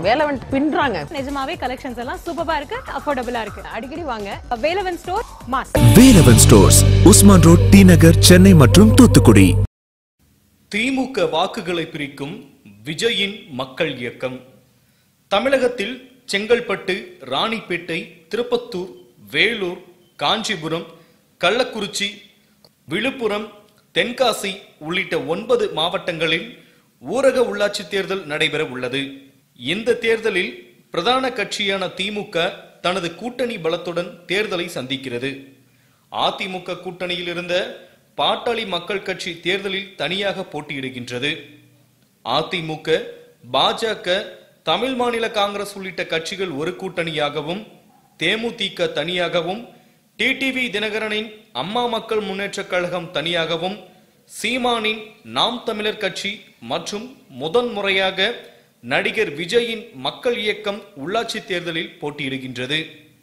வேலவன் பின்றாங்க. நிஜமாவே கலெக்ஷன்ஸ் எல்லாம் சூப்பரா இருக்கு, அஃபோர்டபிளா இருக்கு. அடிக்கடி வாங்க. வேலவன் ஸ்டோர் மாஸ். Velavan stores, Usman road, T Nagar, Chennai மற்றும் தூத்துக்குடி. திமுக வாக்குகளை பிரிக்கும் விஜயின் மக்கள் இயக்கம். தமிழகத்தில் செங்கல்பட்டு, ராணிப்பேட்டை, திருப்பத்தூர், வேலூர், காஞ்சிபுரம், கள்ளக்குறிச்சி, விழுப்புரம், தென்காசி உள்ளிட்ட 9 மாவட்டங்களில் ஊரக உள்ளாட்சி தேர்தல் நடைபெற உள்ளது. இந்த தேர்தலில் பிரதான கட்சியான திமுக தனது கூட்டணி பலத்துடன் தேர்தலை சந்திக்கிறது. அதிமுக கூட்டணியில் இருந்த பாட்டாளி மக்கள் கட்சி தேர்தலில் தனியாக போட்டியிடுகின்றது. அதிமுக, பாஜக, தமிழ் மாநில காங்கிரஸ் உள்ளிட்ட கட்சிகள் ஒரு கூட்டணியாகவும், தேமுதிக தனியாகவும், டிடிவி தினகரனின் அம்மா மக்கள் முன்னேற்றக் கழகம் தனியாகவும், சீமானின் நாம் தமிழர் கட்சி மற்றும் முதன்முறையாக நடிகர் விஜயின் மக்கள் இயக்கம் உள்ளாட்சி தேர்தலில் போட்டியிடுகின்றது.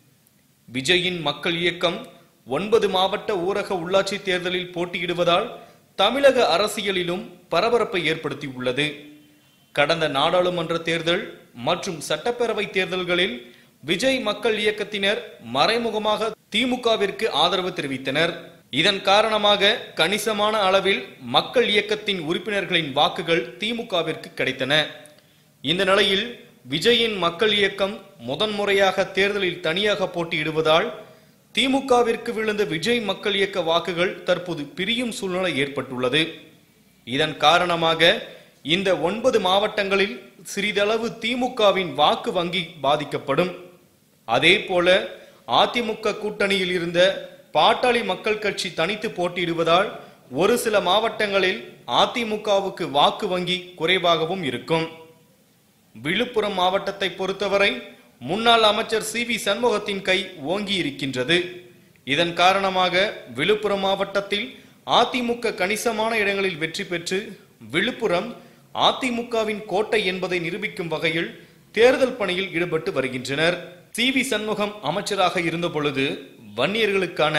விஜயின் மக்கள் இயக்கம் 9 மாவட்ட ஊரக உள்ளாட்சி தேர்தலில் போட்டியிடுவதால் தமிழக அரசியலிலும் பரபரப்பை ஏற்படுத்தியுள்ளது. கடந்த நாடாளுமன்ற தேர்தல் மற்றும் சட்டப்பேரவை தேர்தல்களில் விஜய் மக்கள் இயக்கத்தினர் மறைமுகமாக திமுகவிற்கு ஆதரவு தெரிவித்தனர். இதன் காரணமாக கணிசமான அளவில் மக்கள் இயக்கத்தின் உறுப்பினர்களின் வாக்குகள் திமுகவிற்கு கிடைத்தன. இந்த நிலையில் விஜயின் மக்கள் இயக்கம் முதன்முறையாக தேர்தலில் தனியாக போட்டியிடுவதால் திமுகவிற்கு விழுந்த விஜய் மக்கள் இயக்க வாக்குகள் தற்போது பிரியும் சூழ்நிலை ஏற்பட்டுள்ளது. இதன் காரணமாக இந்த 9 மாவட்டங்களில் சிறிதளவு திமுகவின் வாக்கு வங்கி பாதிக்கப்படும். அதே போல அதிமுக கூட்டணியில் இருந்த பாட்டாளி மக்கள் கட்சி தனித்து போட்டியிடுவதால் ஒரு சில மாவட்டங்களில் அதிமுகவுக்கு வாக்கு வங்கி குறைவாகவும் இருக்கும். விழுப்புரம் மாவட்டத்தை பொறுத்தவரை முன்னாள் அமைச்சர் சி.வி. சண்முகத்தின் கை ஓங்கி இருக்கின்றது. இதன் காரணமாக விழுப்புரம் மாவட்டத்தில் அதிமுக கணிசமான இடங்களில் வெற்றி பெற்று விழுப்புரம் அதிமுகவின் கோட்டை என்பதை நிரூபிக்கும் வகையில் தேர்தல் பணியில் ஈடுபட்டு வருகின்றனர். சி.வி. சண்முகம் அமைச்சராக இருந்த பொழுது வன்னியர்களுக்கான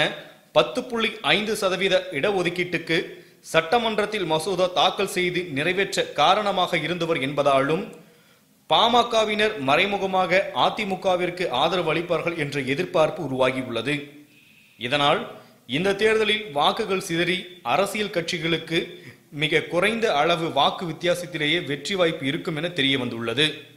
10.5% இடஒதுக்கீட்டுக்கு சட்டமன்றத்தில் மசோதா தாக்கல் செய்து நிறைவேற்ற காரணமாக இருந்தவர் என்பதாலும் பாமகவினர் மறைமுகமாக அதிமுகவிற்கு ஆதரவு அளிப்பார்கள் என்ற எதிர்பார்ப்பு உருவாகியுள்ளது. இதனால் இந்த தேர்தலில் வாக்குகள் சிதறி அரசியல் கட்சிகளுக்கு மிக குறைந்த அளவு வாக்கு வித்தியாசத்திலேயே வெற்றி வாய்ப்பு இருக்கும் என தெரிய வந்துள்ளது.